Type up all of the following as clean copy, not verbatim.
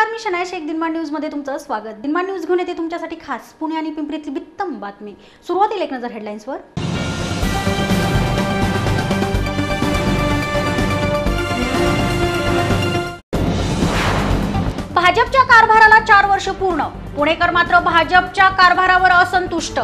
नमस्कार, मी शनाया शेख. दिनमान न्यूज मध्ये तुमचं स्वागत. दिनमान न्यूज घेऊन येते तुमच्यासाठी खास पुणे आणि पिंपरीतली उत्तम बातमी. सुरुवातीला एक नजर हेडलाईन्सवर. भाजपच्या कारभाराला 4 वर्ष पूर्ण. पुणेकर मात्र भाजपच्या कारभारावर असंतुष्ट.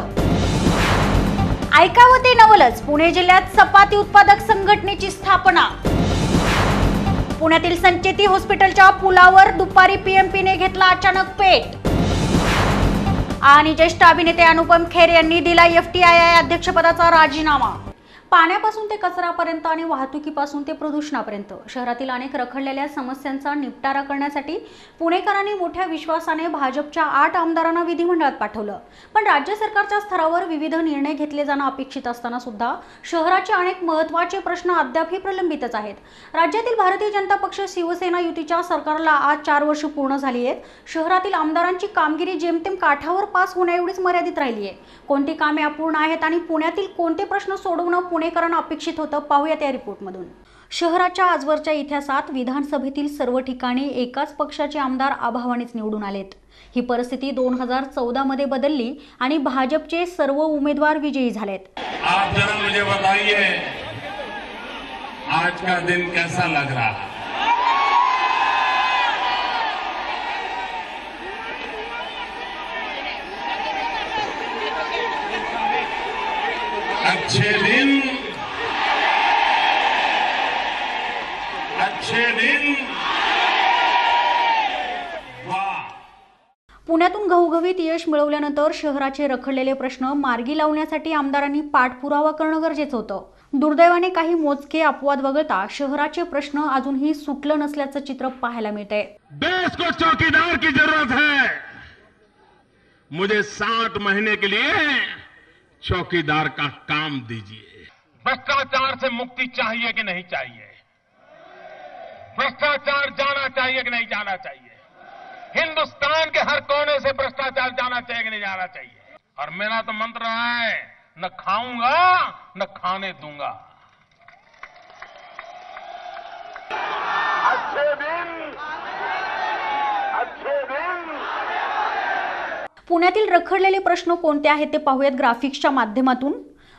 ऐकावं ते नवलच, पुणे जिल्ह्यात चपाती उत्पादक संघटनेची स्थापना. पुण्यातील संचेती हॉस्पिटलच्या पुलावर दुपारी पीएमपीने घेतला अचानक पेट. आणि ज्येष्ठ अभिनेते अनुपम खेर यांनी दिला एफटीआयआय अध्यक्षपदाचा राजीनामा. पाण्यापासून ते कचऱ्यापर्यंत आणि वाहतुकीपासून ते प्रदूषणापर्यंत शहरातील अनेक रखडलेल्या समस्यांचा निपटारा करण्यासाठी पुणेकरांनी मोठ्या विश्वासाने भाजपच्या 8 आमदारांना विधिमंडळात पाठवलं. पण राज्य सरकारच्या स्तरावर विविध निर्णय घेतले जाणं अपेक्षित असताना सुद्धा शहराचे अनेक महत्त्वाचे प्रश्न अद्यापही प्रलंबितच आहेत. राज्यातील भारतीय जनता पक्ष शिवसेना युतीच्या सरकारला आज 4 वर्ष पूर्ण झाली आहेत. शहरातील आमदारांची कामगिरी जेमतेम काठावर पास होण्याएवढीच मर्यादित राहिली आहे. कोणती कामे अपूर्ण आहेत आणि पुण्यातील कोणते प्रश्न सोडवणं पुणेकरांना अपेक्षित होतं, पाहूयात या रिपोर्टमधून. शहराच्या आजवरच्या इतिहासात विधानसभेतील सर्व ठिकाणी एकाच पक्षाचे आमदार अभावानेच निवडून आलेत. ही परिस्थिती 2014 मध्ये बदलली आणि भाजपचे सर्व उमेदवार विजयी झालेत. आप जरा मुझे बताइए, आज का दिन कैसा लग रहा है? अच्छे दिन पुण्यातून घवघवीत यश मिळवल्यानंतर शहराचे रखडलेले प्रश्न मार्गी लावण्यासाठी आमदारांनी पाठपुरावा करणं गरजेचं होतं. दुर्दैवाने काही मोजके अपवाद वगळता शहराचे प्रश्न अजूनही सुटलं नसल्याचं चित्र पाहायला मिळतंय. देश को चौकीदार की जरूरत है. मुझे 60 महीने के लिए चौकीदार का काम दीजिए. भ्रष्टाचार से मुक्ति चाहिए कि नहीं चाहिए? भ्रष्टाचार जाना चाहिए कि नहीं जाना चाहिए? हिंदुस्तान के हर कोने से भ्रष्टाचार जाना चाहिए कि नहीं जाना चाहिए? और मेरा तो मंत्र है, न खाऊंगा न खाने दूंगा. अच्छे दिन. पुण्यातील रखडलेले प्रश्न कोणते आहेत ते पाहूयात ग्राफिक्सच्या माध्यमातून.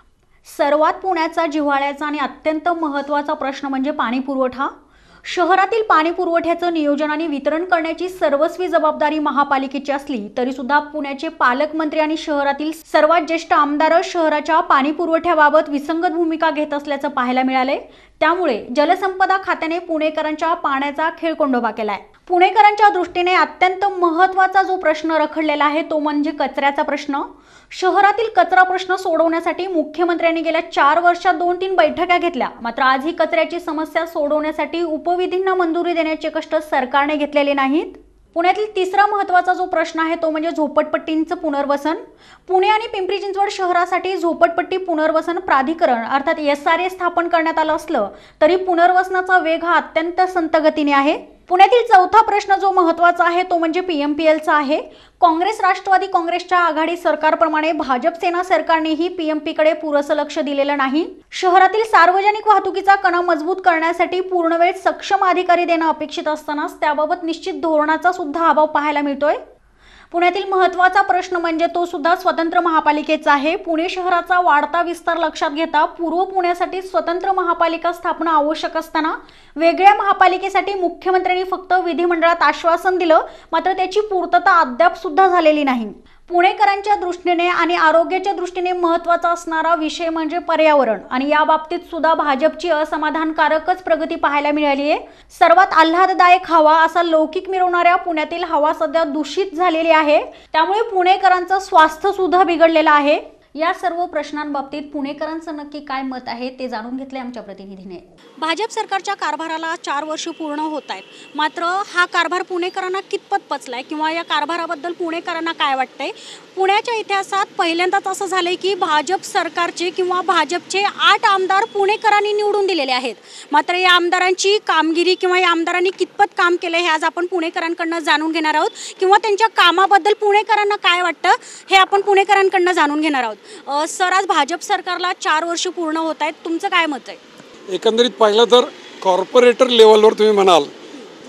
सर्वात पुण्याचा जिव्हाळ्याचा आणि अत्यंत महत्त्वाचा प्रश्न म्हणजे पाणी पुरवठा. शहरातील पाणी पुरवठ्याचं नियोजन आणि वितरण करण्याची सर्वस्वी जबाबदारी महापालिकेची असली तरी सुद्धा पुण्याचे पालकमंत्री आणि शहरातील सर्वात ज्येष्ठ आमदार शहराच्या पाणी पुरवठ्याबाबत विसंगत भूमिका घेत असल्याचं पाहायला मिळालंय. त्यामुळे जलसंपदा खात्याने पुणेकरांच्या पाण्याचा खेळकोंडोबा केलाय. पुणेकरांच्या दृष्टीने अत्यंत महत्त्वाचा जो प्रश्न रखडलेला आहे तो म्हणजे कचऱ्याचा प्रश्न. शहरातील कचरा प्रश्न सोडवण्यासाठी मुख्यमंत्र्यांनी गेल्या 4 वर्षात 2-3 बैठका घेतल्या. मात्र आजही कचऱ्याची समस्या सोडवण्यासाठी उपविधींना मंजुरी देण्याचे कष्ट सरकारने घेतलेले नाहीत. पुण्यातील तिसरा महत्त्वाचा जो प्रश्न आहे तो म्हणजे झोपडपट्टींचं पुनर्वसन. पुणे आणि पिंपरी चिंचवड शहरासाठी झोपडपट्टी पुनर्वसन प्राधिकरण अर्थात SRA स्थापन करण्यात आलं असलं तरी पुनर्वसनाचा वेग हा अत्यंत संथ गतीने आहे. पुण्यातील चौथा प्रश्न जो महत्त्वाचा आहे तो म्हणजे PMPLचा आहे. काँग्रेस राष्ट्रवादी काँग्रेसच्या आघाडी सरकारप्रमाणे भाजप सेना सरकारनेही PMPकडे पुरेसं लक्ष दिलेलं नाही. शहरातील सार्वजनिक वाहतुकीचा कणा मजबूत करण्यासाठी पूर्णवेळ सक्षम अधिकारी देणं अपेक्षित असतानाच त्याबाबत निश्चित धोरणाचा सुद्धा अभाव पाहायला मिळतोय. पुण्यातील महत्त्वाचा प्रश्न म्हणजे तो सुद्धा स्वतंत्र महापालिकेचा आहे. पुणे शहराचा वाढता विस्तार लक्षात घेता पूर्व पुण्यासाठी स्वतंत्र महापालिका स्थापना आवश्यक असताना वेगळ्या महापालिकेसाठी मुख्यमंत्र्यांनी फक्त विधिमंडळात आश्वासन दिलं, मात्र त्याची पूर्तता अद्याप सुद्धा झालेली नाही. पुणेकरांच्या दृष्टीने आणि आरोग्याच्या दृष्टीने महत्त्वाचा असणारा विषय म्हणजे पर्यावरण आणि या बाबतीत सुद्धा भाजपची असमाधानकारकच प्रगती पाहायला मिळाली आहे. सर्वात आल्हाददायक हवा असा लौकिक मिरवणाऱ्या पुण्यातील हवा सध्या दूषित झालेली आहे. त्यामुळे पुणेकरांचं स्वास्थ्य सुद्धा बिघडलेलं आहे. या सर्व प्रश्नांबाबतीत पुणेकरांचं नक्की काय मत आहे ते जाणून घेतले आमच्या प्रतिनिधीने. भाजप सरकारच्या कारभाराला 4 वर्ष पूर्ण होत आहेत. मात्र हा कारभार पुणेकरांना कितपत पचलाय किंवा या कारभाराबद्दल पुणेकरांना काय वाटतंय? पुण्याच्या इतिहासात पहिल्यांदाच असं झालंय की भाजप सरकारचे किंवा भाजपचे 8 आमदार पुणेकरांनी निवडून दिलेले आहेत. मात्र या आमदारांची कामगिरी किंवा या आमदारांनी कितपत काम केलं हे आज आपण पुणेकरांकडून जाणून घेणार आहोत किंवा त्यांच्या कामाबद्दल पुणेकरांना काय वाटतं हे आपण पुणेकरांकडून जाणून घेणार आहोत. सर, आज भाजप सरकारला 4 वर्ष पूर्ण होत आहेत, तुमचं काय मत आहे? एकंदरीत पाहिलं तर कॉर्पोरेटर लेवलवर तुम्ही म्हणाल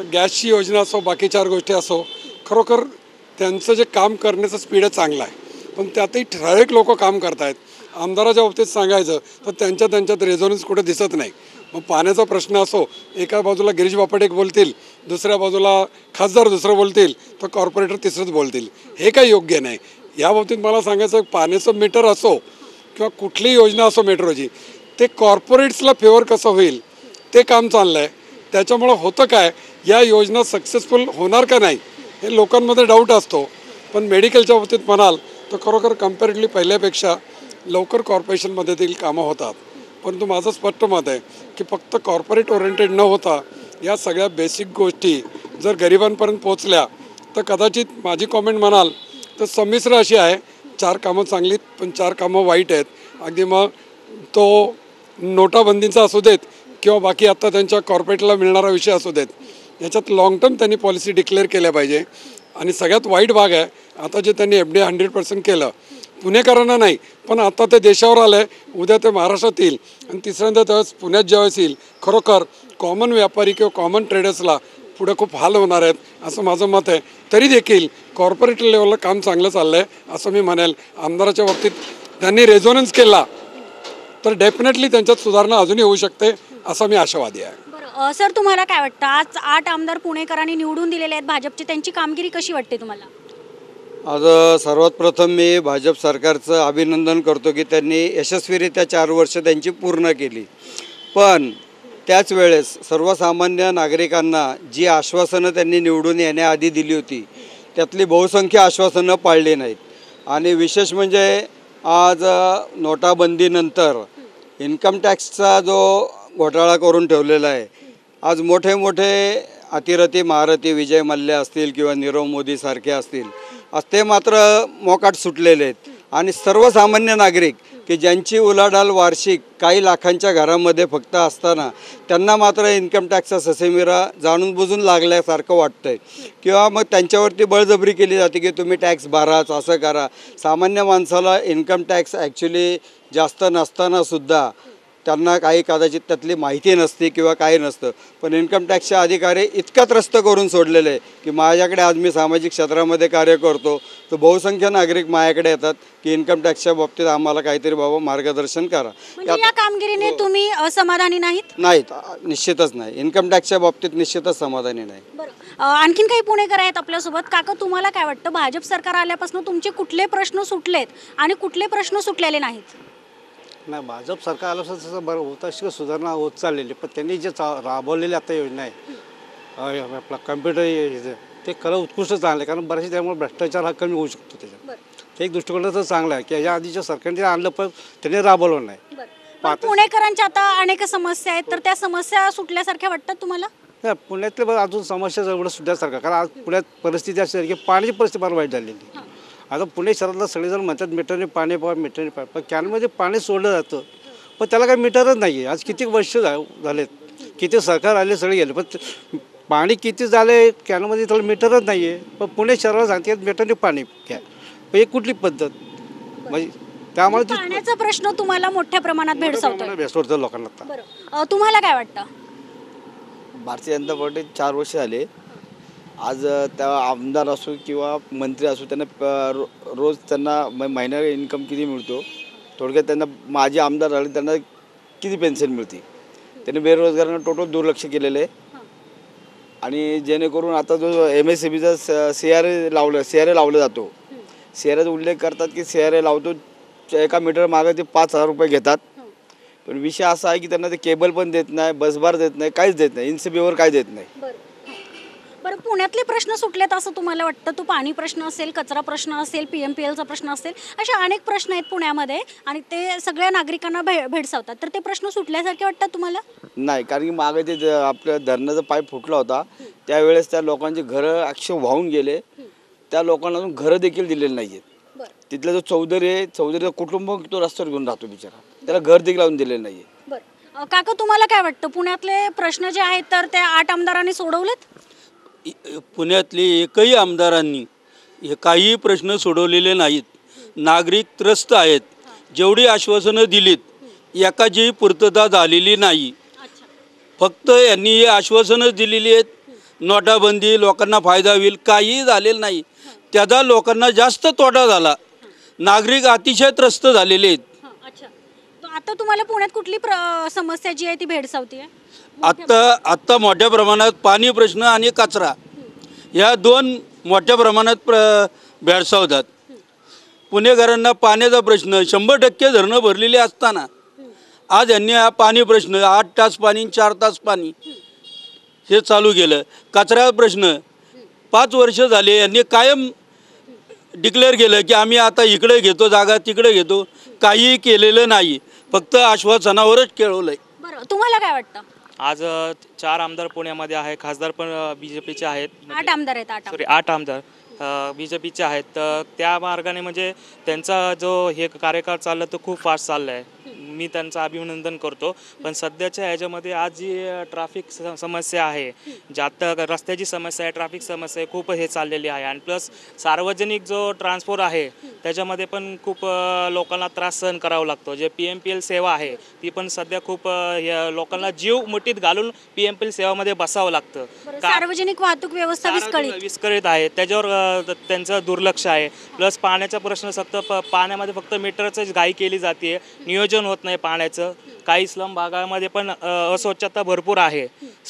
गॅसची योजना असो बाकी 4 गोष्टी असो, खरोखर त्यांचं जे काम करण्याचं स्पीड आहे चांगलं आहे, पण त्यातही ठराविक लोक काम करत आहेत. आमदाराच्या बाबतीत सांगायचं तर त्यांच्यात रेझोनन्स कुठे दिसत नाही. मग पाण्याचा प्रश्न असो, एका बाजूला गिरीश बापट एक बोलतील, दुसऱ्या बाजूला खासदार दुसरं बोलतील, तर कॉर्पोरेटर तिसरंच बोलतील. हे काही योग्य नाही. या बाबतीत मला सांगायचं, पाण्याचं मीटर असो किंवा कुठलीही योजना असो मेट्रोची, ते कॉर्पोरेट्सला फेवर कसं होईल ते काम चाललं आहे. त्याच्यामुळं होतं काय, या योजना सक्सेसफुल होणार का नाही हे लोकांमध्ये डाऊट असतो. पण मेडिकलच्या बाबतीत म्हणाल तर खरोखर कम्पॅरेटिव्हली पहिल्यापेक्षा लवकर कॉर्पोरेशनमध्ये देखील कामं होतात. परंतु माझं स्पष्ट मत आहे की फक्त कॉर्पोरेट ओरिएंटेड न होता या सगळ्या बेसिक गोष्टी जर गरिबांपर्यंत पोचल्या तर कदाचित माझी कॉमेंट म्हणाल तर संमिश्र अशी आहे. 4 कामं चांगलीत पण 4 कामं वाईट आहेत. अगदी मग तो नोटाबंदीचा असू देत किंवा बाकी आत्ता त्यांच्या कॉर्पोरेटला मिळणारा विषय असू देत, याच्यात लाँग टर्म त्यांनी पॉलिसी डिक्लेअर केल्या पाहिजे. आणि सगळ्यात वाईट भाग आहे आता जे त्यांनी FDA 100% केलं, पुणेकरांना नाही पण आता ते देशावर आलं आहे, उद्या ते महाराष्ट्रात येईल आणि तिसऱ्यांदा त्यावेळेस पुण्यात ज्यावेळेस येईल, खरोखर कॉमन व्यापारी किंवा कॉमन ट्रेडर्सला पुढे खूप हाल होणार आहेत असं माझं मत आहे. तरी देखील कॉर्पोरेट लेवलला काम चांगलं चाललं आहे असं मी म्हणेल. आमदाराच्या बाबतीत त्यांनी रेझोनन्स केला तर डेफिनेटली त्यांच्यात सुधारणा अजूनही होऊ शकते असं मी आशावादी आहे. बरं सर, तुम्हाला काय वाटतं, आज 8 आमदार पुणेकरांनी निवडून दिलेले आहेत भाजपची, त्यांची कामगिरी कशी वाटते तुम्हाला? आज सर्वात प्रथम मी भाजप सरकारचं अभिनंदन करतो की त्यांनी यशस्वीरित्या 4 वर्ष त्यांची पूर्ण केली. पण त्याच वेळेस सर्वसामान्य नागरिकांना जी आश्वासनं त्यांनी निवडून येण्याआधी दिली होती त्यातली बहुसंख्य आश्वासनं पाळली नाहीत. आणि विशेष म्हणजे आज नोटाबंदीनंतर इन्कम टॅक्सचा जो घोटाळा करून ठेवलेला आहे, आज मोठे मोठे अतिरथी महारथी विजय मल्ल्या असतील किंवा नीरव मोदी सारखे असतील, आज ते मात्र मोकाट सुटलेले आहेत. आणि सर्वसामान्य नागरिक की ज्यांची उलाढाल वार्षिक काही लाखांच्या घरामध्ये फक्त असताना त्यांना मात्र इन्कम टॅक्सचा ससेमिरा जाणून बुजून लागल्यासारखं वाटतं आहे. किंवा मग त्यांच्यावरती बळजबरी केली जाते की तुम्ही टॅक्स भराच, असं करा. सामान्य माणसाला इन्कम टॅक्स ॲक्च्युली जास्त नसतानासुद्धा त्यांना काही कदाचित त्यातली माहिती नसते किंवा काही नसतं. पण इन्कम टॅक्सचे अधिकारी इतका त्रस्त करून सोडलेले आहे की माझ्याकडे आज मी सामाजिक क्षेत्रामध्ये कार्य करतो तर बहुसंख्य नागरिक माझ्याकडे येतात की इन्कम टॅक्सच्या बाबतीत आम्हाला काहीतरी बाबा मार्गदर्शन करा. म्हणजे या कामगिरीने तुम्ही समाधानी नाहीत? नाहीत, निश्चितच नाही. इन्कम टॅक्सच्या बाबतीत निश्चितच समाधानी नाही. बरं, आणखीन काही पुणेकर आहेत आपल्यासोबत. काका, तुम्हाला काय वाटतं, भाजप सरकार आल्यापासून तुमचे कुठले प्रश्न सुटलेत आणि कुठले प्रश्न सुटलेले नाहीत? नाही, भाजप सरकार आल्यापासून तसं बरं होतं, अशी सुधारणा होत चाललेली. पण त्यांनी जे राबवलेली आता योजना आहे आपला कम्प्युटर, ते खरं उत्कृष्ट चांगलं आहे. कारण बरेचसे त्यामुळे भ्रष्टाचार हा कमी होऊ शकतो. त्याच्यात ते एक दृष्टिकोनाचं चांगलं आहे की याच्या आधीच्या सरकारने आणलं पण त्यांनी राबवलं नाही. पुणेकरांच्या आता अनेक समस्या आहेत, तर त्या समस्या सुटल्यासारख्या वाटतात तुम्हाला? नाही, पुण्यातले बरं अजून समस्या एवढं सुद्धासारखं. कारण आज पुण्यात परिस्थिती अशी आहे की पाण्याची परिस्थिती फार वाईट झालेली. आता पुणे शहरातला सगळेजण म्हणतात मीटरने पाणी मीटरने पाणी, पण कॅनमध्ये पाणी सोडलं जातं पण त्याला काही मीटरच नाही आहे. आज किती वर्ष झालेत, किती सरकार आले, सगळे गेले, पण पाणी किती झाले कॅनमध्ये त्याला मीटरच नाही आहे. पण पुणे शहराला सांगते मीटरने पाणी घ्या, पण ही कुठली पद्धत? म्हणजे त्यामुळे पाण्याचा प्रश्न तुम्हाला मोठ्या प्रमाणात भेडसावतो लोकांना. आता तुम्हाला काय वाटतं? भारतीय जनता पार्टी 4 वर्ष झाले. आज त्या आमदार असो किंवा मंत्री असो त्यांना रोज त्यांना महिन्याला इन्कम किती मिळतो, थोडक्यात त्यांना माझे आमदार झाले त्यांना किती पेन्शन मिळते. त्यांनी बेरोजगारांना टोटल दुर्लक्ष केलेलं आहे. आणि जेणेकरून आता जो MSEBीचा CRA लावला जातो, CRAचा उल्लेख करतात की CRA लावतो, एका मीटर मागे ते 5,000 रुपये घेतात. पण विषय असा आहे की त्यांना ते केबल पण देत नाही, बसबार देत नाही, काहीच देत नाही, इन्सेबिवर काय देत नाही. बरं, पुण्यातले प्रश्न सुटलेत असं तुम्हाला वाटतं? तो पाणी प्रश्न असेल, कचरा प्रश्न असेल, PMPLचा प्रश्न असेल, असे अनेक प्रश्न आहेत पुण्यामध्ये आणि ते सगळ्या नागरिकांना भेडसावतात. तर ते प्रश्न सुटल्यासारखे वाटतात तुम्हाला? नाही, कारण की मागे ते आपल्या धरणाचा पाईप फुटला होता त्यावेळेस त्या लोकांची घरं अक्षर वाहून गेले. त्या लोकांना अजून घरं देखील दिलेली नाही आहेत. तिथला जो चौधरी आहे, चौधरीचा कुटुंब तो रस्त्यावर घेऊन राहतो बिचारा, त्याला घर देखील लावून दिलेलं नाही आहे. बरं काका, तुम्हाला काय वाटतं, पुण्यातले प्रश्न जे आहेत तर ते 8 आमदारांनी सोडवलेत? पुण्यातले एकही आमदारांनी हे काही प्रश्न सोडवलेले नाहीत. नागरिक त्रस्त आहेत. जेवढी आश्वासनं दिलीत एकाचीही पूर्तता झालेली नाही. फक्त यांनी हे आश्वासनं दिलेली आहेत, नोटाबंदी लोकांना फायदा होईल, काहीही झालेलं नाही. त्याचा लोकांना जास्त तोटा झाला. नागरिक अतिशय त्रस्त झालेले आहेत. अच्छा, आता तुम्हाला पुण्यात कुठली समस्या जी आहे ती भेडसावते? आत्ता मोठ्या प्रमाणात पाणी प्रश्न आणि कचरा या दोन मोठ्या प्रमाणात भेडसावतात. पुणेकरांना पाण्याचा प्रश्न 100% धरणं भरलेली असताना आज यांनी हा पाणी प्रश्न 8 तास पाणी 4 तास पाणी हे चालू केलं. कचरा प्रश्न 5 वर्ष झाले यांनी कायम डिक्लेअर केलं की आम्ही आता इकडे घेतो जागा तिकडे घेतो, काही केलेलं नाही, फक्त आश्वासनावरच खेळवलंय. बरं, तुम्हाला काय वाटतं? आज 4 आमदार पुण्यामध्ये आहे, खासदार पण BJPचे आहेत. 8 आमदार आहेत. 8 आमदार BJPचे आहेत. तर त्या मार्गाने म्हणजे त्यांचा जो हे कार्यकाळ चालला तो खूप फास्ट चालला आहे. मी त्यांचं अभिनंदन करतो. पण सध्याच्या ह्याच्यामध्ये आज जी ट्रॅफिक समस्या आहे, ज्यात रस्त्याची समस्या आहे, ट्रॅफिक समस्या आहे, खूप हे चाललेली आहे. आणि प्लस सार्वजनिक जो ट्रान्सपोर्ट आहे त्याच्यामध्ये पण खूप लोकांना त्रास सहन करावा लागतो. जे PMPL सेवा आहे ती पण सध्या खूप लोकांना जीव मुठीत घालून PMPL सेवामध्ये बसावं लागतं. सार्वजनिक वाहतूक व्यवस्था विस्कळीत आहे, त्याच्यावर त्यांचं दुर्लक्ष आहे. प्लस पाण्याचा प्रश्न फक्त पाण्यामध्ये फक्त मीटरचीच घाई केली जाते, नियोजन होत नाही पाण्याचं. काही स्लम भागामध्ये पण अस्वच्छता भरपूर आहे.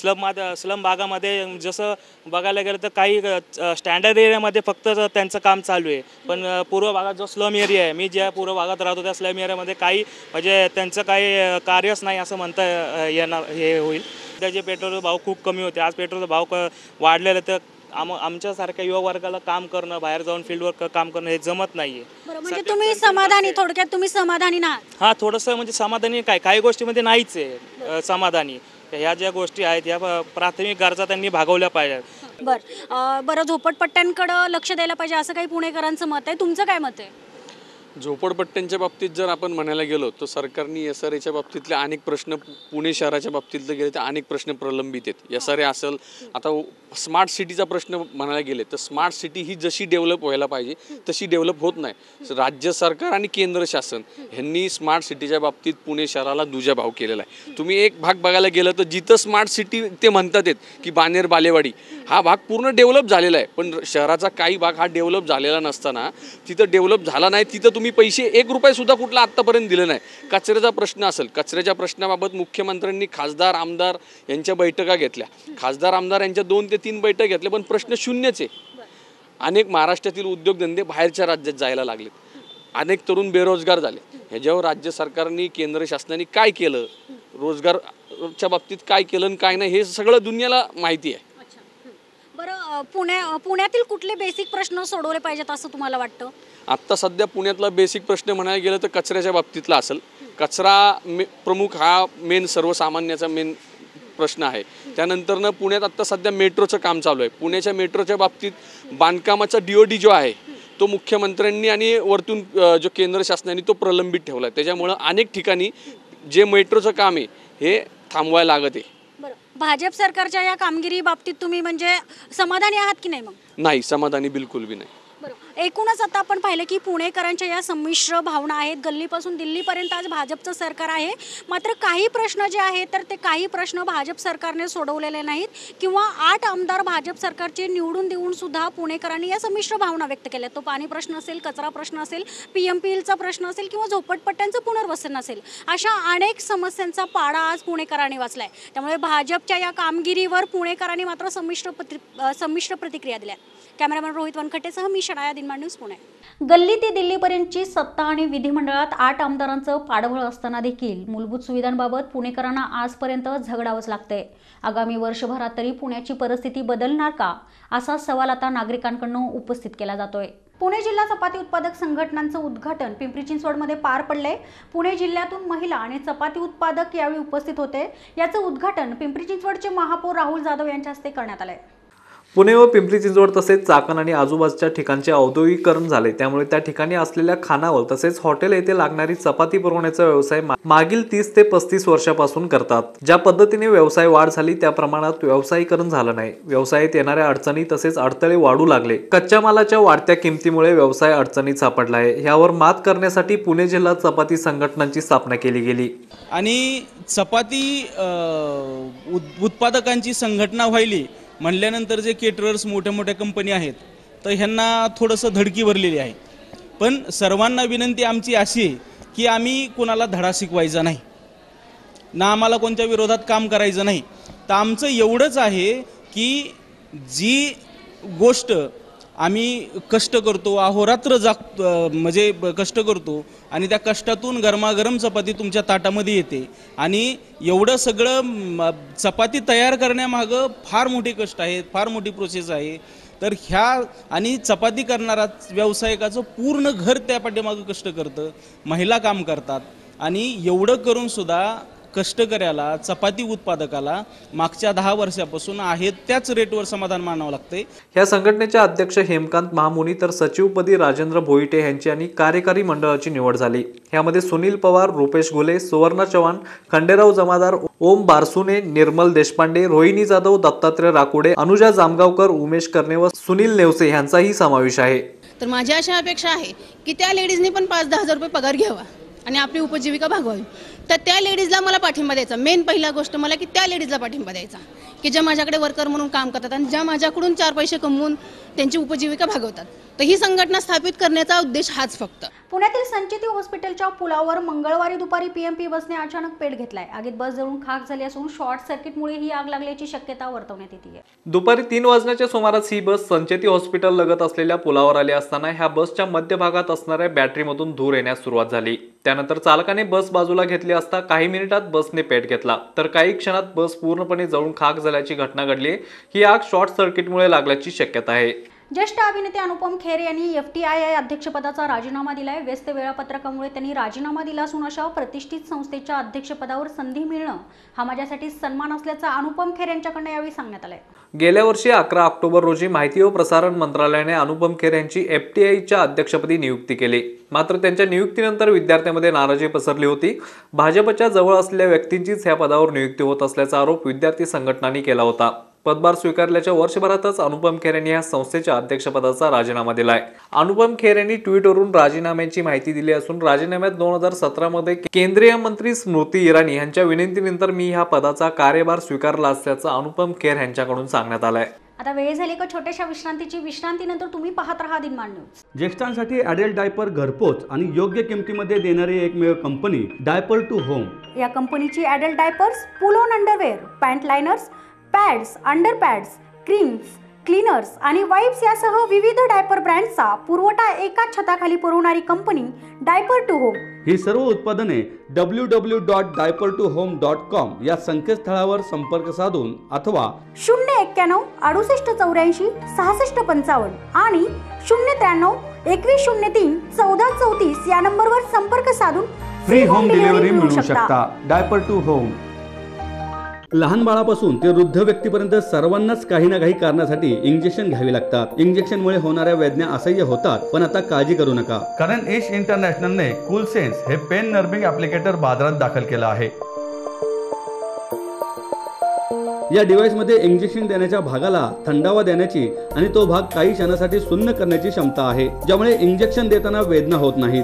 स्लम भागामध्ये जसं बघायला गेलं तर काही स्टँडर्ड एरियामध्ये फक्त त्यांचं काम चालू आहे. पण पूर्व भागात जो स्लम एरिया आहे, मी ज्या पूर्व भागात राहतो त्या स्लम एरियामध्ये काही म्हणजे त्यांचं काही कार्यच नाही असं म्हणता येणार हे होईल. त्याचे पेट्रोलचे भाव खूप कमी होते, आज पेट्रोलचा भाव वाढलेला. तर आमच्यासारख्या युवा वर्गाला काम करणं, बाहेर जाऊन फील्डवर काम करणं हे जमत नाहीये. म्हणजे तुम्ही समाधानी, थोडक्यात तुम्ही समाधानी ना? हां, थोडंसं म्हणजे समाधानी काही गोष्टीमध्ये नाहीच आहे समाधानी. ह्या ज्या गोष्टी आहेत ह्या प्राथमिक गरजा त्यांनी भागवल्या पाहिजेत. बरं, झोपडपट्ट्यांकडे लक्ष द्यायला पाहिजे असं काही पुणेकरांचं मत आहे. तुमचं काय मत आहे? झोपडपट्ट्यांच्या बाबतीत जर आपण म्हणायला गेलो तर सरकारने SRAच्या बाबतीतले अनेक प्रश्न, पुणे शहराच्या बाबतीत गेले तर अनेक प्रश्न प्रलंबित आहेत. SRA असेल, आता स्मार्ट सिटीचा प्रश्न म्हणायला गेले तर स्मार्ट सिटी ही जशी डेव्हलप व्हायला पाहिजे तशी डेव्हलप होत नाही. राज्य सरकार आणि केंद्र शासन ह्यांनी स्मार्ट सिटीच्या बाबतीत पुणे शहराला दुजाभाव केलेला आहे. तुम्ही एक भाग बघायला गेलं तर जिथं स्मार्ट सिटी ते म्हणतात आहेत की बानेर बालेवाडी हा भाग पूर्ण डेव्हलप झालेला आहे, पण शहराचा काही भाग हा डेव्हलप झालेला नसताना तिथं डेव्हलप झाला नाही, तिथं तुम्ही पैसे 1 रुपया सुद्धा कुठला आत्तापर्यंत दिलं नाही. कचऱ्याचा प्रश्न असेल, कचऱ्याच्या प्रश्नाबाबत मुख्यमंत्र्यांनी खासदार आमदार यांच्या बैठका घेतल्या, खासदार आमदार यांच्या 2 ते 3 बैठक घेतल्या, पण प्रश्न शून्यच आहे. अनेक महाराष्ट्रातील उद्योगधंदे बाहेरच्या राज्यात जायला लागलेत, अनेक तरुण बेरोजगार झाले. ह्याच्यावर राज्य सरकारने केंद्र शासनाने काय केलं, रोजगारच्या बाबतीत काय केलं आणि काय नाही हे सगळं दुनियाला माहिती आहे. बरं, पुण्यातील कुठले बेसिक प्रश्न सोडवले पाहिजेत असं तुम्हाला वाटतं? आत्ता सध्या पुण्यातला बेसिक प्रश्न म्हणायला गेलं तर कचऱ्याच्या बाबतीतला असेल. कचरा प्रमुख हा मेन सर्वसामान्याचा मेन प्रश्न आहे. त्यानंतरनं पुण्यात आत्ता सध्या मेट्रोचं काम चालू आहे. पुण्याच्या मेट्रोच्या बाबतीत बांधकामाचा DOD जो आहे तो मुख्यमंत्र्यांनी आणि वरतून जो केंद्र शासनाने तो प्रलंबित ठेवला आहे. त्याच्यामुळं अनेक ठिकाणी जे मेट्रोचं काम आहे हे थांबवायला लागत आहे. भाजप सरकारच्या या कामगिरी बाबतीत तुम्ही म्हणजे समाधानी आहात की नाही? मग नाही, समाधानी बिलकुल बी नाही. एकूणच आता आपण पाहिलं की पुणेकरांच्या या संमिश्र भावना आहेत. गल्लीपासून दिल्लीपर्यंत आज भाजपचं सरकार आहे, मात्र काही प्रश्न जे आहेत तर ते काही प्रश्न भाजप सरकारने सोडवलेले नाहीत किंवा 8 आमदार भाजप सरकारचे निवडून देऊन सुद्धा पुणेकरांनी या संमिश्र भावना व्यक्त केल्या. तो पाणी प्रश्न असेल, कचरा प्रश्न असेल, PMPLचा प्रश्न असेल किंवा झोपडपट्ट्यांचं पुनर्वसन असेल, अशा अनेक समस्यांचा पाडा आज पुणेकरांनी वाचलाय. त्यामुळे भाजपच्या या कामगिरीवर पुणेकरांनी मात्र संमिश्र प्रतिक्रिया दिल्या. कॅमेरामॅन रोहित वनखटेसह मी शनाया दिनमान न्यूज पुणे. गल्ली ते दिल्लीपर्यंतची सत्ता आणि विधिमंडळात 8 आमदारांचं पाठबळ असताना देखील मूलभूत सुविधांबाबत पुणेकरांना आजपर्यंत झगडावंच लागतंय. आगामी वर्षभरात तरी पुण्याची परिस्थिती बदलणार का, असा सवाल आता नागरिकांकडून उपस्थित केला जातोय. पुणे जिल्हा चपाती उत्पादक संघटनांचं उद्घाटन पिंपरी चिंचवडमध्ये पार पडलंय. पुणे जिल्ह्यातून महिला आणि चपाती उत्पादक यावेळी उपस्थित होते. याचं उद्घाटन पिंपरी चिंचवडचे महापौर राहुल जाधव यांच्या हस्ते करण्यात आलंय. पुणे व पिंपरी चिंचवड तसेच चाकण आणि आजूबाजूच्या ठिकाणचे औद्योगिकरण झाले, त्यामुळे त्या ठिकाणी असलेल्या खानावळ तसेच हॉटेल येथे लागणारी चपाती पुरवण्याचा व्यवसाय मागील 30 ते 35 वर्षापासून करतात. ज्या पद्धतीने व्यवसाय वाढ झाली त्या प्रमाणात व्यावसायिकरण झालं नाही. व्यवसायात येणाऱ्या अडचणी तसेच अडथळे वाढू लागले. कच्च्या मालाच्या वाढत्या किमतीमुळे व्यवसाय अडचणीत सापडला आहे. यावर मात करण्यासाठी पुणे जिल्हा चपाती संघटनांची स्थापना केली गेली आणि चपाती उत्पादकांची संघटना व्हायली म्हणल्यानंतर जे केटरर्स मोठ्या मोठ्या कंपनी आहेत तर ह्यांना थोडंसं धडकी भरलेली आहे. पण सर्वांना विनंती आमची अशी आहे की आम्ही कोणाला धडा शिकवायचा नाही ना, आम्हाला कोणत्या विरोधात काम करायचं नाही. तर आमचं एवढंच आहे की जी गोष्ट आम्ही कष्ट करतो, अहोरात्र म्हणजे कष्ट करतो आणि त्या कष्टातून गरमागरम चपाती तुमच्या ताटामध्ये येते आणि एवढं सगळं चपाती तयार करण्यामागं फार मोठे कष्ट आहेत, फार मोठी प्रोसेस आहे. तर ह्या आणि चपाती करणारा व्यावसायिकाचं पूर्ण घर त्या पाठीमागं कष्ट करतं, महिला काम करतात आणि एवढं करून सुद्धा कष्टकऱ्याला, चपाती उत्पादकाला मागच्या 10 वर्षापासून आहेत त्याच रेटवर समाधान मानावं लागते. या संघटनेचे अध्यक्ष हेमकांत महामुनी तर सचिवपदी राजेंद्र भोईटे यांची आणि कार्यकारी मंडळाची निवड झाली. यामध्ये सुनील पवार, रुपेश घुले, सुवर्णा चव्हाण, खंडेराव जमादार, ओम बारसुने, निर्मल देशपांडे, रोहिणी जाधव, दत्तात्रय राकुडे, अनुजा जामगावकर, उमेश कर्णे व सुनील नेवसे यांचाही समावेश आहे. तर माझी अशा अपेक्षा आहे की त्या लेडीजने पण 5-10 हजार रुपये पगार घ्यावा आणि आपली उपजीविका भागवावी. तर त्या लेडीजला मला पाठिंबा द्यायचा. मेन पहिला गोष्ट मला की त्या लेडीजला पाठिंबा द्यायचा की ज्या माझ्याकडे वर्कर म्हणून काम करतात आणि ज्या माझ्याकडून 4 पैसे कमवून त्यांची उपजीविका भागवतात. तर ही संघटना स्थापित करण्याचा उद्देश हाच फक्त. पुण्यातील संचिती हॉस्पिटलच्या पुलावर मंगळवारी दुपारी पीएमपी बसने अचानक पेट घेतलाय. आगीत बस जळून खाक झाली असून शॉर्ट सर्किटमुळे ही आग लागल्याची शक्यता वर्तवण्यात येते आहे. दुपारी 3 वाजण्याच्या सुमारास ही बस संचेती हॉस्पिटल लगत असलेल्या पुलावर आली असताना ह्या बसच्या मध्यभागात असणाऱ्या बॅटरीमधून धूर येण्यास सुरुवात झाली. त्यानंतर चालकाने बस बाजूला घेतली असता काही मिनिटात बसने पेट घेतला तर काही क्षणात बस पूर्णपणे जळून खाक झाल्याची घटना घडली. ही आग शॉर्ट सर्किटमुळे लागल्याची शक्यता आहे. ज्येष्ठ अभिनेते अनुपम खेर यांनी FTII अध्यक्षपदाचा राजीनामा दिलाय. व्यस्त वेळापत्रकामुळे त्यांनी राजीनामा दिला असून अशा प्रतिष्ठित संस्थेच्या अध्यक्षपदावर संधी मिळणं हा माझ्यासाठी सन्मान असल्याचं अनुपम खेर यांच्याकडून यावेळी सांगण्यात आलंय. गेल्या वर्षी 11 ऑक्टोबर रोजी माहिती व प्रसारण मंत्रालयाने अनुपम खेर यांची FTIच्या अध्यक्षपदी नियुक्ती केली. मात्र त्यांच्या नियुक्तीनंतर विद्यार्थ्यांमध्ये नाराजी पसरली होती. भाजपच्या जवळ असलेल्या व्यक्तींचीच ह्या पदावर नियुक्ती होत असल्याचा आरोप विद्यार्थी संघटनांनी केला होता. पदभार स्वीकारल्याच्या वर्षभरातच अनुपम खेर यांनी या संस्थेच्या अध्यक्षपदाचा राजीनामा दिलाय. अनुपम खेर यांनी ट्विटवरून राजीनाम्याची माहिती दिली असून राजीनाम्यात 2017 मध्ये केंद्रीय मंत्री स्मृती इराणी यांच्या विनंतीनंतर मी ह्या पदाचा कार्यभार स्वीकारला असल्याचं अनुपम खेर यांच्याकडून सांगण्यात आलंय. आता वेळ झाली का छोट्याशा विश्रांतीची. विश्रांतीनंतर तुम्ही पाहत राहा दिनमान न्यूज. ज्येष्ठांसाठी ॲडल्ट डायपर घरपोच आणि योग्य किमतीमध्ये देणारी एकमेव कंपनी डायपर टू होम. या कंपनीची adult diapers, pull on underwear, pant liners, pads, under pads, creams, cleaners आणि वाइप्स यासह विविध डायपर ब्रँड्सचा पुरवठा एकाच छताखाली पुरवणारी कंपनी डायपर टू होम. ही सर्व उत्पादने www.diaper2home.com या संकेतस्थळावर संपर्क साधून अथवा 091 68 84 66 55 आणि 093 21 03 14 34 या नंबरवर संपर्क साधून फ्री होम डिलिव्हरी मिळू शकता. Diaper to home. लहान बाळापासून ते वृद्ध व्यक्तीपर्यंत सर्वांनाच काही ना काही कारणासाठी इंजेक्शन घ्यावे लागतात. इंजेक्शनमुळे होणाऱ्या वेदना असह्य होतात, पण आता काळजी करू नका, कारण एश इंटरनॅशनलने कूल सेन्स हे पेन नर्विंग ॲप्लिकेटर बाजारात दाखल केलं आहे. या डिव्हाइसमध्ये इंजेक्शन देण्याच्या भागाला थंडावा देण्याची आणि तो भाग काही क्षणासाठी सुन्न करण्याची क्षमता आहे, ज्यामुळे इंजेक्शन देताना वेदना होत नाहीत.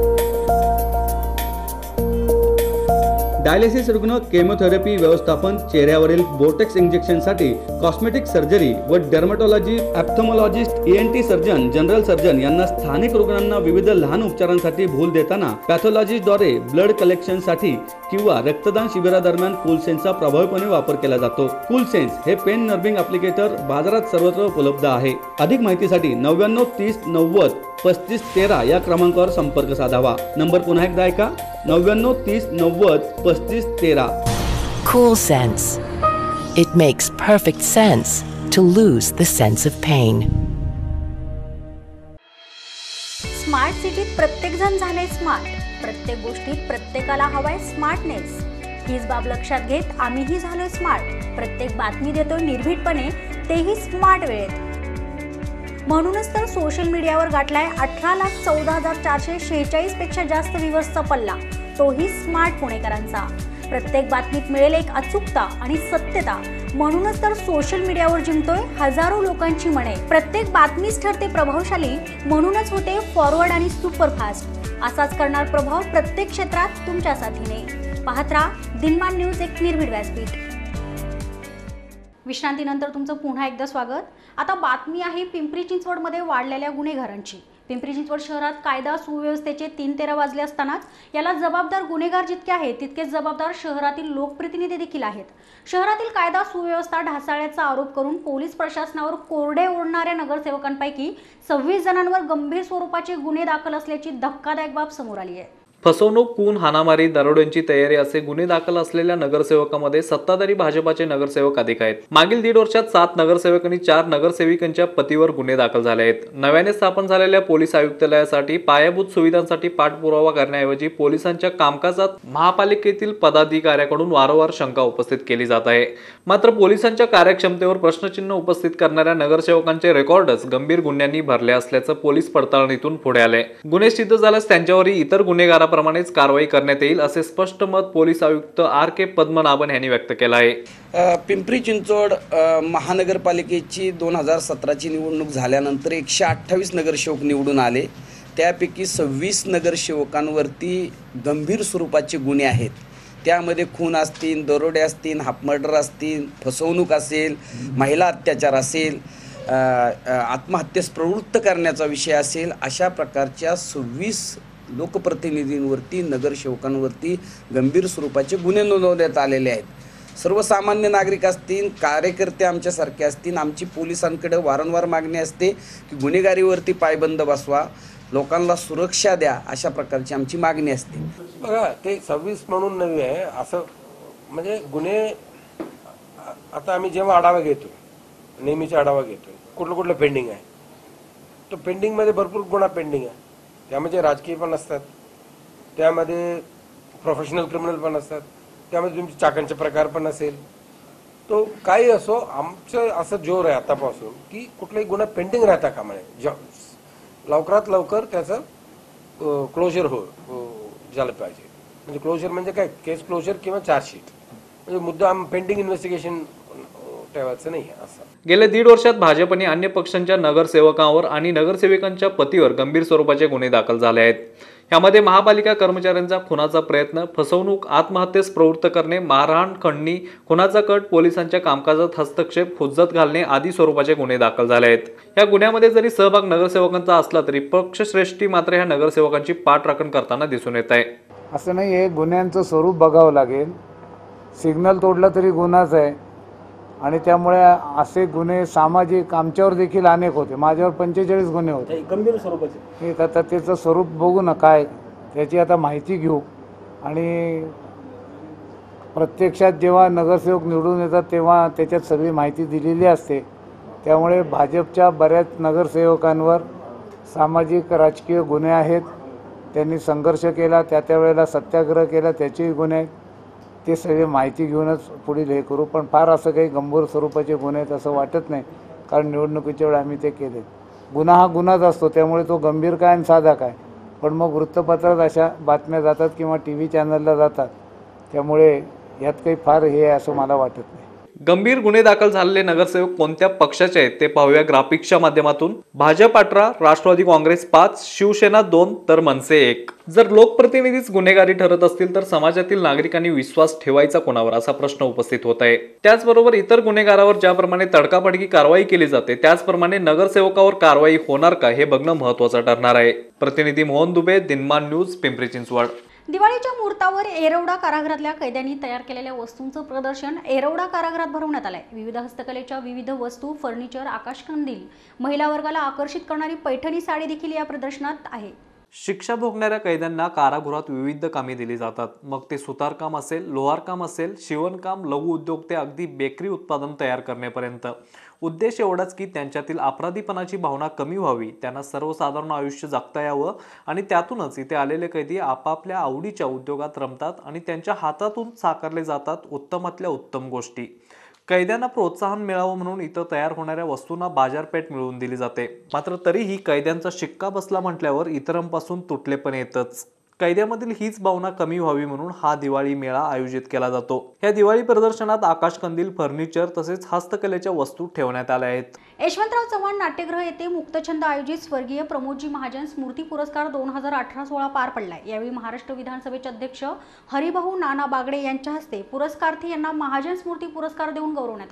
डायलिसिस रुग्ण, केमोथेरपी व्यवस्थापन, चेहऱ्यावरील बोटेक्स इंजेक्शनसाठी कॉस्मेटिक सर्जरी व dermatology, ophthalmologist, ENT surgeon, general surgeon यांना स्थानिक रुग्णांना विविध लहान उपचारांसाठी भूल देताना पॅथॉलॉजिस्टद्वारे ब्लड कलेक्शनसाठी किंवा रक्तदान शिबिरादरम्यान कूलसेन्सचा प्रभावीपणे वापर केला जातो. कूलसेन्स हे पेन नर्विंग ॲप्लिकेटर बाजारात सर्वत्र उपलब्ध आहे. अधिक माहितीसाठी 99 30 90 35 13 या क्रमांकावर संपर्क साधावा. नंबर पुन्हा एकदा ऐका, 99 30 90 35 13. Cool Sense. It makes perfect sense to lose the sense of pain. Smart सिटीत प्रत्येक जण झाले स्मार्ट. प्रत्येक गोष्टीत प्रत्येकाला हवाय स्मार्टनेस. हीच बाब लक्षात घेत आम्हीही झालोय स्मार्ट. प्रत्येक बातमी देतोय निर्भीडपणे, तेही स्मार्ट वेळेत. म्हणूनच तर सोशल मीडियावर गाठलाय 18,14,446 पेक्षा जास्त व्ह्यूअर्सचा पल्ला, तोही स्मार्ट पुणेकरांचा. प्रत्येक बातमीत मिळेल एक अचूकता आणि सत्यता. म्हणूनच तर सोशल मीडियावर जिंकतोय हजारो लोकांची मने. प्रत्येक बातमीच ठरते प्रभावशाली, म्हणूनच होते फॉरवर्ड आणि सुपरफास्ट. असाच करणार प्रभाव प्रत्येक क्षेत्रात तुमच्या साथीने. पाहत राहा दिनमान न्यूज, एक निर्भीड व्यासपीठ. विश्रांतीनंतर तुमचं पुन्हा एकदा स्वागत। आता बातमी आहे पिंपरी चिंचवडमध्ये वाढलेल्या गुन्हेगारांची। पिंपरी चिंचवड शहरात कायदा सुव्यवस्थेचे 3-13 वाजले असतानाच याला जबाबदार गुन्हेगार जितके आहेत तितकेच जबाबदार शहरातील लोकप्रतिनिधी देखील आहेत। शहरातील कायदा सुव्यवस्था ढासळल्याचा आरोप करून पोलीस प्रशासनावर कोरडे ओढणाऱ्या नगरसेवकांपैकी 26 जणांवर गंभीर स्वरूपाचे गुन्हे दाखल असल्याची धक्कादायक बाब समोर आली आहे। फसवणूक, खून, हाणामारी, दरोड्यांची तयारी असे गुन्हे दाखल असलेल्या नगरसेवकांमध्ये सत्ताधारी भाजपाचे नगरसेवक अधिक आहेत। मागील 1.5 वर्षात 7 नगरसेवक आणि 4 नगरसेविकांच्या पतीवर गुन्हे दाखल झाले आहेत। नव्याने स्थापन झालेल्या पोलीस आयुक्तालयासाठी पायाभूत सुविधांसाठी पाठपुरावा करण्याऐवजी पोलिसांच्या कामकाजात महापालिकेतील पदाधिकाऱ्याकडून वारंवार शंका उपस्थित केली जात आहे। मात्र पोलिसांच्या कार्यक्षमतेवर प्रश्नचिन्ह उपस्थित करणाऱ्या नगरसेवकांचे रेकॉर्डच गंभीर गुन्ह्यांनी भरले असल्याचं पोलीस पडताळणीतून पुढे आले। गुन्हे सिद्ध झाल्यास त्यांच्यावरही इतर गुन्हेगार प्रमाणेच कारवाई करण्यात येईल असे स्पष्ट मत पोलीस आयुक्त आर.के. पद्मनाभन यांनी व्यक्त केलं आहे। पिंपरी चिंचवड महानगरपालिकेची 2017ची निवडणूक झाल्यानंतर 128 नगरसेवक निवडून आले। त्यापैकी 26 नगरसेवकांवरती गंभीर स्वरूपाचे गुन्हे आहेत। त्यामध्ये खून असतील, दरोडे असतील, हाफ मर्डर असतील, फसवणूक असेल, महिला अत्याचार असेल, आत्महत्येस प्रवृत्त करण्याचा विषय असेल, अशा प्रकारच्या 26 लोकप्रतिनिधींवरती, नगरसेवकांवरती गंभीर स्वरूपाचे गुन्हे नोंदवण्यात आलेले आहेत। सर्वसामान्य नागरिक असतील, कार्यकर्ते आमच्यासारखे असतील, आमची पोलिसांकडे वारंवार मागणी असते की गुन्हेगारीवरती पायबंद बसवा, लोकांना सुरक्षा द्या, अशा प्रकारची आमची मागणी असते। बघा, ते 26 म्हणून नव्हे आहे असं, म्हणजे गुन्हे आता आम्ही जेव्हा आढावा घेतो, नेहमीचा आढावा घेतो, कुठलं पेंडिंग आहे, तो पेंडिंगमध्ये भरपूर गुन्हा पेंडिंग आहे। त्यामध्ये राजकीय पण असतात, त्यामध्ये प्रोफेशनल क्रिमिनल पण असतात, त्यामध्ये तुमचे चाकांचे प्रकार पण असेल। तो काही असो, आमचं असं जोर आहे आतापासून की कुठलाही गुन्हा पेंडिंग राहता कामा नये, लवकरात लवकर त्याचं क्लोजर झालं पाहिजे। म्हणजे क्लोजर म्हणजे काय, केस क्लोजर किंवा चार्जशीट, म्हणजे मुद्दा पेंडिंग इन्व्हेस्टिगेशन ठेवायचं नाही असं। गेल्या 1.5 वर्षात भाजप आणि अन्य पक्षांच्या नगरसेवकांवर आणि नगरसेविकांच्या पतीवर गंभीर स्वरूपाचे गुन्हे दाखल झाले आहेत। यामध्ये महापालिका कर्मचाऱ्यांचा खुनाचा प्रयत्न, फसवणूक, आत्महत्येस प्रवृत्त करणे, मारहाण, खंडणी, खुनाचा कट, पोलिसांच्या कामकाजात हस्तक्षेप, हुज्जत घालणे आदी स्वरूपाचे गुन्हे दाखल झाले आहेत। या गुन्ह्यामध्ये जरी सहभाग नगरसेवकांचा असला तरी पक्षश्रेष्ठी मात्र ह्या नगरसेवकांची पाठराखण करताना दिसून येत आहे। असं नाही, हे गुन्ह्यांचं स्वरूप बघावं लागेल। सिग्नल तोडला तरी गुन्हाच आहे आणि त्यामुळे असे गुन्हे सामाजिक आमच्यावर देखील अनेक होते। माझ्यावर 45 गुन्हे होते गंभीर स्वरूपाचे। हे आता त्याचं स्वरूप बघू ना, काय त्याची आता माहिती घेऊ आणि प्रत्यक्षात जेव्हा नगरसेवक निवडून येतात तेव्हा त्याच्यात सगळी माहिती दिलेली असते। त्यामुळे भाजपच्या बऱ्याच नगरसेवकांवर सामाजिक राजकीय गुन्हे आहेत। त्यांनी संघर्ष केला, त्या वेळेला सत्याग्रह केला, त्याचेही गुन्हे आहेत। ते सगळे माहिती घेऊनच पुढील हे करू, पण फार असं काही गंभीर स्वरूपाचे गुन्हे आहेत असं वाटत नाही, कारण निवडणुकीच्या वेळी आम्ही ते केले। गुन्हा हा गुन्हाच असतो, त्यामुळे तो गंभीर काय आणि साधा काय, पण मग वृत्तपत्रात अशा बातम्या जातात किंवा TV चॅनलला जातात, त्यामुळे यात काही फार हे आहे असं मला वाटत नाही। गंभीर गुन्हे दाखल झालेले नगरसेवक कोणत्या पक्षाचे आहेत ते पाहूया ग्राफिक्सच्या माध्यमातून। भाजप 18, राष्ट्रवादी काँग्रेस 5, शिवसेना 2 तर मनसे 1। जर लोकप्रतिनिधीच गुन्हेगारी ठरत असतील तर समाजातील नागरिकांनी विश्वास ठेवायचा कोणावर असा प्रश्न उपस्थित होत आहे। त्याचबरोबर इतर गुन्हेगारावर ज्याप्रमाणे तडकाफडकी कारवाई केली जाते त्याचप्रमाणे नगरसेवकावर कारवाई होणार का हे बघणं महत्त्वाचं ठरणार आहे। प्रतिनिधी मोहन दुबे, दिनमान न्यूज, पिंपरी चिंचवड। दिवाळीच्या मुहूर्तावर येरवडा कारागृहातल्या कैद्यांनी तयार केलेल्या वस्तूंचं प्रदर्शन येरवडा कारागृहात भरवण्यात आलंय। विविध हस्तकलेच्या विविध वस्तू, फर्निचर, आकाशकंदील, महिला वर्गाला आकर्षित करणारी पैठणी साडी देखील या प्रदर्शनात आहे। शिक्षा भोगणाऱ्या कैद्यांना कारागृहात विविध कामे दिली जातात, मग ते सुतारकाम असेल, लोहारकाम असेल, शिवणकाम, लघु उद्योग ते अगदी बेकरी उत्पादन तयार करण्यापर्यंत। उद्देश एवढाच की त्यांच्यातील अपराधीपणाची भावना कमी व्हावी, त्यांना सर्वसाधारण आयुष्य जगता यावं आणि त्यातूनच इथे आलेले कैदी आपापल्या आवडीच्या उद्योगात रमतात आणि त्यांच्या हातातून साकारले जातात उत्तमातल्या उत्तम गोष्टी। कैद्यांना प्रोत्साहन मिळावं म्हणून इथं तयार होणाऱ्या वस्तूंना बाजारपेठ मिळवून दिली जाते। मात्र तरीही कैद्यांचा शिक्का बसला म्हटल्यावर इतरांपासून तुटले पण येतच। कैद्यामधील हीच भावना कमी व्हावी म्हणून हा दिवाळी मेळा आयोजित केला जातो। या दिवाळी प्रदर्शनात आकाशकंदील, फर्निचर तसेच हस्तकलेच्या वस्तू ठेवण्यात आल्या आहेत। यशवंतराव चव्हाण नाट्यगृह येथे मुक्तछंद आयोजित स्वर्गीय प्रमोदजी महाजन स्मृती पुरस्कार 2018 सोहळा पार पडलाय। यावेळी महाराष्ट्र विधानसभेचे अध्यक्ष हरिभाऊ नाना बागडे यांच्या हस्ते पुरस्कारार्थी यांना महाजन स्मृती पुरस्कार देऊन गौरवण्यात आलाय।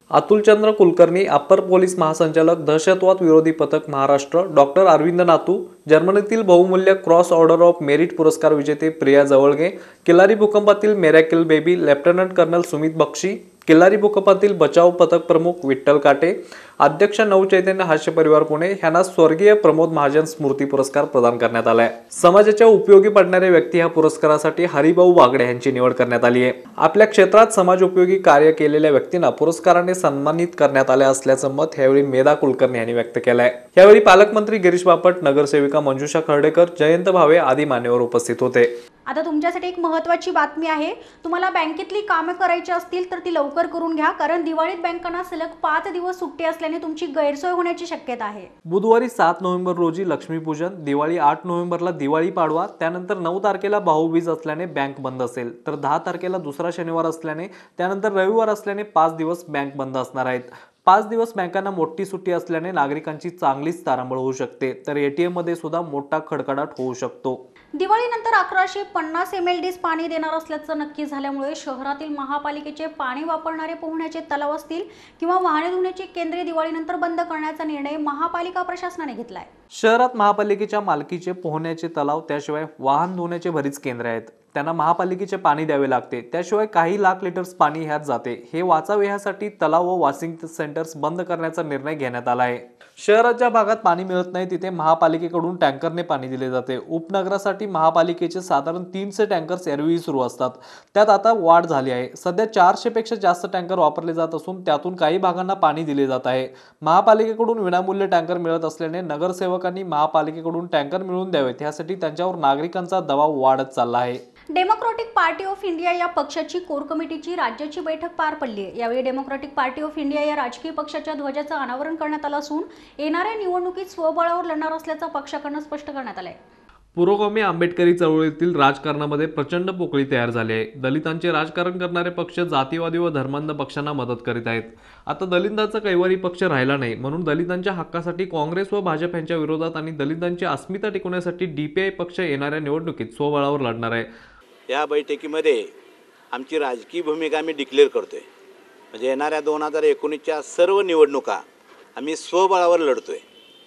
अतुलचंद्र कुलकर्णी, अप्पर पोलीस महासंचालक, दहशतवाद विरोधी पथक महाराष्ट्र, डॉक्टर अरविंद नातू, जर्मनीतील बहुमूल्य क्रॉस ऑर्डर ऑफ मेरिट पुरस्कार विजेते प्रिया जवळगे, किल्लारी भूकंपातील miracle baby lieutenant colonel Sumit Bakshi, Killari भूकंपातील बचाव पथक प्रमुख विठ्ठल काटे, अध्यक्ष नवचैतन्य हास्य परिवार पुणे यांना स्वर्गीय प्रमोद महाजन स्मृती पुरस्कार प्रदान करण्यात आलाय। समाजाच्या उपयोगी पडणारे व्यक्ती या पुरस्कारासाठी हरिभाऊ बागडे यांची निवड करण्यात आली आहे। आपल्या क्षेत्रात समाज उपयोगी कार्य केलेल्या व्यक्तींना पुरस्काराने सन्मानित करण्यात आले असल्याचं मत यावेळी मेधा कुलकर्णी यांनी व्यक्त केलंय। यावेळी पालकमंत्री गिरीश बापट, नगरसेविका मंजुषा खर्डेकर, जयंत भावे आदी मान्यवर उपस्थित होते। आता तुमच्यासाठी एक महत्त्वाची बातमी आहे। तुम्हाला बँकेतली कामे करायची असतील तर ती लवकर करून घ्या, कारण दिवाळीत बँकांना सलग 5 दिवस सुट्टी असल्याने तुमची गैरसोय होण्याची शक्यता आहे। बुधवारी 7 नोव्हेंबर रोजी लक्ष्मीपूजन, दिवाळी 8 नोव्हेंबरला दिवाळी पाडवा, त्यानंतर 9 तारखेला भाऊबीज असल्याने बँक बंद असेल, तर 10 तारखेला दुसरा शनिवार असल्याने, त्यानंतर रविवार असल्याने 5 दिवस बँक बंद असणार आहेत। 5 दिवस बँकांना मोठी सुट्टी असल्याने नागरिकांची चांगलीच तारांबळ होऊ शकते, तर ATM मध्ये सुद्धा मोठा खडखडाट होऊ शकतो। दिवाळीनंतर 1150 MLDs पाणी देणार असल्याचं नक्की झाल्यामुळे शहरातील महापालिकेचे पाणी वापरणारे पोहण्याचे तलाव असतील किंवा वाहने धुण्याची केंद्रे दिवाळीनंतर बंद करण्याचा निर्णय महापालिका प्रशासनाने घेतलाय। शहरात महापालिकेच्या मालकीचे पोहण्याचे तलाव, त्याशिवाय वाहन धुण्याचे बरीच केंद्रे आहेत, त्यांना महापालिकेचे पाणी द्यावे लागते, त्याशिवाय काही लाख लिटर्स पाणी ह्यात जाते। हे वाचावे यासाठी तलाव व वॉशिंग सेंटर्स बंद करण्याचा निर्णय घेण्यात आला आहे। शहरात ज्या भागात पाणी मिळत नाही तिथे महापालिकेकडून टँकरने पाणी दिले जाते। उपनगरासाठी महापालिकेचे साधारण 300 टँकर्स एरवी सुरू असतात, त्यात आता वाढ झाली आहे। सध्या 400 पेक्षा जास्त टँकर वापरले जात असून त्यातून काही भागांना पाणी दिले जात आहे। महापालिकेकडून विनामूल्य टँकर मिळत असल्याने नगरसेवकांनी महापालिकेकडून टँकर मिळवून द्यावेत, यासाठी त्यांच्यावर नागरिकांचा दबाव वाढत चालला आहे। डेमोक्रॅटिक पार्टी ऑफ इंडिया या पक्षाची कोर कमिटीची राज्याची बैठक पार पडली आहे। यावेळी डेमोक्रॅटिक पार्टी ऑफ इंडिया या राजकीय पक्षाच्या ध्वजाचं अनावरण करण्यात आलं असून येणाऱ्या निवडणुकीत स्वबळावर लढणार असल्याचं पक्षाकडून स्पष्ट करण्यात आलंय। पुरोगामी आंबेडकरी चळवळीतील राजकारणामध्ये प्रचंड पोकळी तयार झाली आहे। दलितांचे राजकारण करणारे पक्ष जातीवादी व धर्मांध पक्षांना मदत करीत आहेत। आता दलितांचा कैवारी पक्ष राहिला नाही, म्हणून दलितांच्या हक्कासाठी काँग्रेस व भाजप यांच्या विरोधात आणि दलितांची अस्मिता टिकवण्यासाठी DPI पक्ष येणाऱ्या निवडणुकीत स्वबळावर लढणार आहे। या बैठकीमध्ये आमची राजकीय भूमिका आम्ही डिक्लेअर करतोय, म्हणजे येणाऱ्या 2019च्या सर्व निवडणुका आम्ही स्वबळावर लढतोय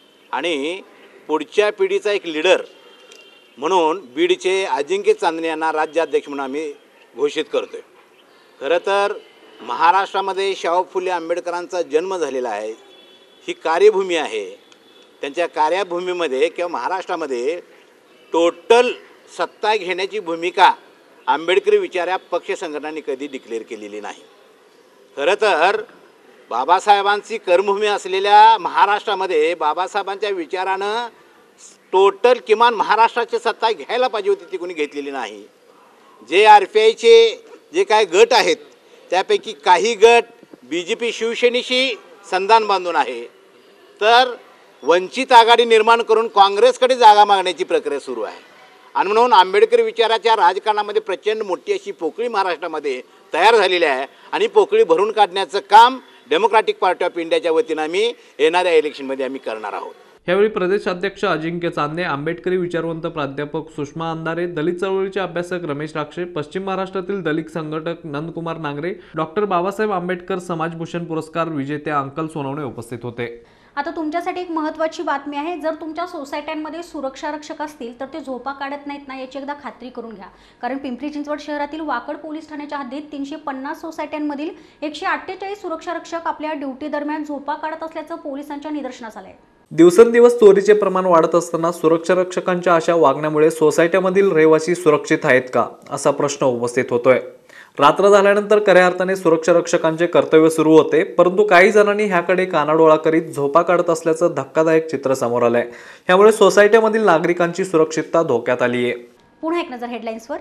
आणि पुढच्या पिढीचा एक लीडर म्हणून बीडचे अजिंक्य चांदणे यांना राज्याध्यक्ष म्हणून आम्ही घोषित करतोय। खरं तर महाराष्ट्रामध्ये शाहू फुले आंबेडकरांचा जन्म झालेला आहे, ही कार्यभूमी आहे। त्यांच्या कार्यभूमीमध्ये किंवा महाराष्ट्रामध्ये टोटल सत्ता घेण्याची भूमिका आंबेडकरी विचार या पक्ष संघटनांनी कधी डिक्लेअर केलेली नाही। खरं तर बाबासाहेबांची कर्मभूमी असलेल्या महाराष्ट्रामध्ये बाबासाहेबांच्या विचारानं टोटल किमान महाराष्ट्राची सत्ता घ्यायला पाहिजे होती, ती कोणी घेतलेली नाही। जे RPIचे जे काय गट आहेत त्यापैकी काही गट BJP शिवसेनेशी संधान बांधून आहे, तर वंचित आघाडी निर्माण करून काँग्रेसकडे जागा मागण्याची प्रक्रिया सुरू आहे। आणि म्हणून आंबेडकर विचाराच्या राजकारणामध्ये प्रचंड मोठी अशी पोकळी महाराष्ट्रामध्ये तयार झालेली आहे आणि पोकळी भरून काढण्याचं काम डेमोक्रॅटिक पार्टी ऑफ इंडियाच्या वतीनं आम्ही येणाऱ्या इलेक्शनमध्ये आम्ही करणार आहोत। यावेळी प्रदेशाध्यक्ष अजिंक्य चांदणे, आंबेडकरी विचारवंत प्राध्यापक सुषमा अंधारे, दलित चळवळीचे अभ्यासक रमेश राक्षे, पश्चिम महाराष्ट्रातील दलित संघटक नंदकुमार नांगरे, डॉक्टर बाबासाहेब आंबेडकर समाजभूषण पुरस्कार विजेते अंकल सोनवणे उपस्थित होते। आता तुमच्यासाठी एक महत्त्वाची बातमी आहे। जर तुमच्या सोसायट्यांमध्ये सुरक्षा रक्षक असतील तर ते झोपा काढत नाहीत ना, याची एकदा खात्री करून घ्या, कारण पिंपरी चिंचवड शहरातील वाकड पोलीस ठाण्याच्या हद्दीत 350 सोसायट्यांमधील 148 सुरक्षा रक्षक आपल्या ड्युटी दरम्यान झोपा काढत असल्याचं पोलिसांच्या निदर्शनास आलंय। दिवसेंदिवस चोरीचे प्रमाण वाढत असताना सुरक्षा रक्षकांच्या अशा वागण्यामुळे सोसायट्यामधील रहिवासी सुरक्षित आहेत का, असा प्रश्न उपस्थित होतोय। रात्र झाल्यानंतर खऱ्या अर्थाने सुरक्षा रक्षकांचे कर्तव्य सुरू होते, परंतु काही जणांनी ह्याकडे कानाडोळा करीत झोपा काढत असल्याचं धक्कादायक चित्र समोर आलंय। यामुळे सोसायट्यामधील नागरिकांची सुरक्षितता धोक्यात आली आहे। पुन्हा एक नजर हेडलाईन्सवर।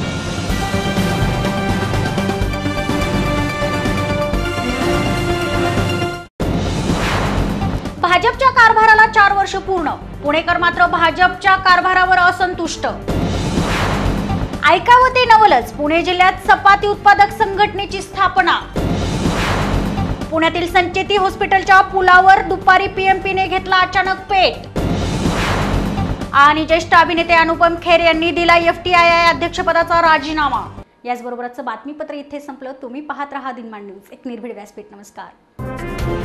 भाजपच्या कारभाराला 4 वर्ष पूर्ण, पुणेकर मात्र भाजपच्या कारभारावर असंतुष्ट। ऐकावं ते नवलच, पुणे जिल्ह्यात चपाती उत्पादक संघटनेची स्थापना। पुण्यातील संचेती हॉस्पिटलच्या पुलावर दुपारी PMPने घेतला अचानक पेट। आणि ज्येष्ठ अभिनेते अनुपम खेर यांनी दिला FTII अध्यक्षपदाचा राजीनामा। याचबरोबरचं बातमीपत्र इथे संपलं. तुम्ही पाहत राहा दिनमान न्यूज, एक निर्भीड व्यासपीठ. नमस्कार.